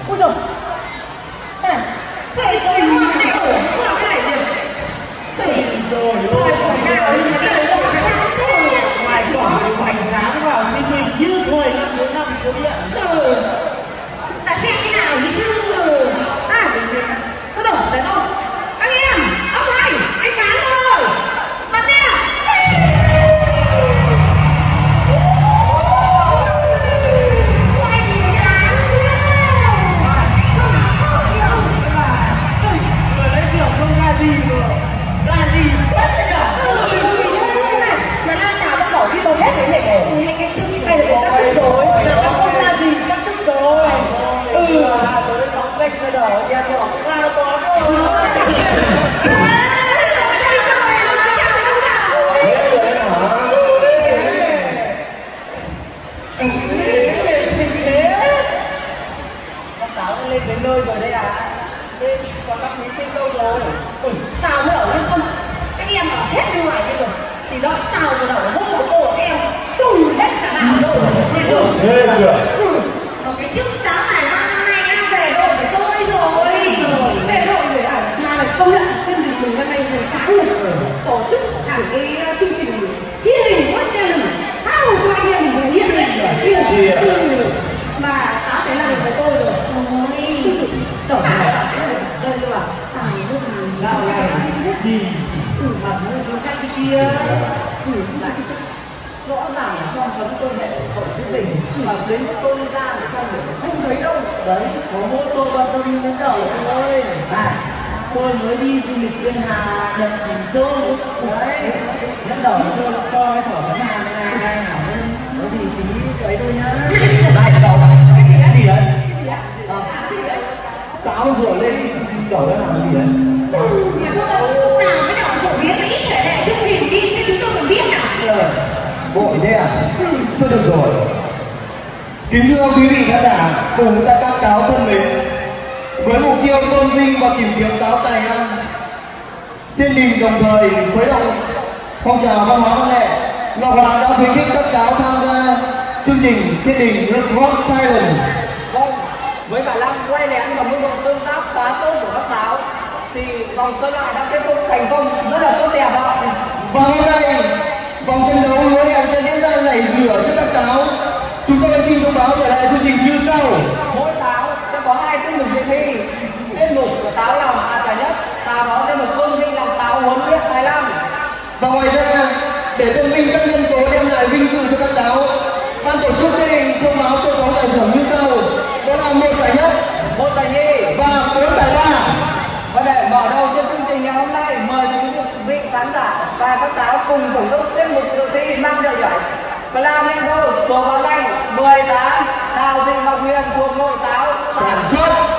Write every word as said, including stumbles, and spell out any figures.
Ui dồi. Thế này. Thầy tôi nó này ở sao cái này nhỉ? Thầy rồi. Thầy khỏi nào đi mà cái này nó mà sao thế? Ngoài cỏ thì hoành tráng vào thì mình như thời năm cuối năm cuối điện. Ừ. Ta xem cái nào đi chứ. À, có đổ đấy không? Anh em, ông này, anh Sáng ơi. Bật đi à? Gì rồi? Là gì hết đấy nhở? Ừ, thế này. Mà Lan nào nó bỏ đi đâu hết đấy nhỉ? Ừ, hay cái chức này là để cắt chức rồi. Nó không ra gì cắt chức rồi. Ừ. Tôi bóng gạch nó đỏ, nhà đỏ ra nó có rồi. Con Táo nó lên đến nơi rồi đây à? Thế còn các thí sinh đâu rồi? Ừ, Tào mới ở lên không? Các em ở hết bên ngoài đây rồi. Chỉ đợi Tào rồi ở hôn một cô các em xùi hết cả nào rồi. Thế kìa. Ừ. Còn cái chức giáo này năm nay em về đội của tôi rồi. Về đội rồi à? Mà là công nhận chương trình mình năm nay phải khá nhiều. Tổ chức hẳn cái chương trình hiên hình quá trời. Thao cho anh em mình hiên hình. Mà Táo phải làm được với tôi rồi. Ôi. Tổng hại đây cơ à? Tài nước mình nào này đi mà nó cách kia lại rõ ràng là son phấn tôi hệ của cái tỉnh mà đến tôi ra thì con không thấy đâu đấy có mỗi tôi qua tôi đi đến đầu thôi à tôi mới đi du lịch Yên Hà được thành phố đấy dẫn đầu tôi là coi thở cái hàng này này hảo hơn có gì tí ấy thôi nhá đây đầu cái gì đấy Táo vừa lên đỏ nó làm gì đấy? Nhà tôi nào cái đỏ phổ biến ít thể lệ chương trình đi cho chúng tôi còn biết nào. Ờ, vội thế à? Thôi được rồi. Kính thưa quý vị khán giả cùng các các cháu thân mến, với mục tiêu tôn vinh và tìm kiếm táo tài năng, Thiên Đình đồng thời khuấy động phong trào văn hóa văn nghệ, Ngọc Hoàng đã khuyến khích các cháu tham gia chương trình Thiên Đình Rock Talent. Vâng, với cả năm quay lén và mức độ tương tác khá tốt của các táo thì vòng sơ loại đã kết thúc thành công rất là tốt đẹp ạ. Và hôm nay vòng tranh đấu hứa hẹn sẽ diễn ra nảy lửa cho các táo. Chúng tôi xin thông báo về lại chương trình như sau. Mỗi táo sẽ có hai tiết mục dự thi. Tiết mục của táo làm hạ giải nhất, táo đó sẽ được tôn vinh làm táo huấn luyện tài năng. Và ngoài ra để tôn vinh các nhân tố đem lại vinh dự cho các táo, ban tổ chức quyết định thông báo cho có giải thưởng như sau. Đó là một giải nhất, một giải nhì và bốn giải ba. Và để mở đầu cho chương trình ngày hôm nay, mời quý vị khán giả và các táo cùng thưởng thức tiết mục dự thi năm giải giải Flamenco số báo danh mười tám Đào Thị Ngọc Huyền thuộc nội táo Sản xuất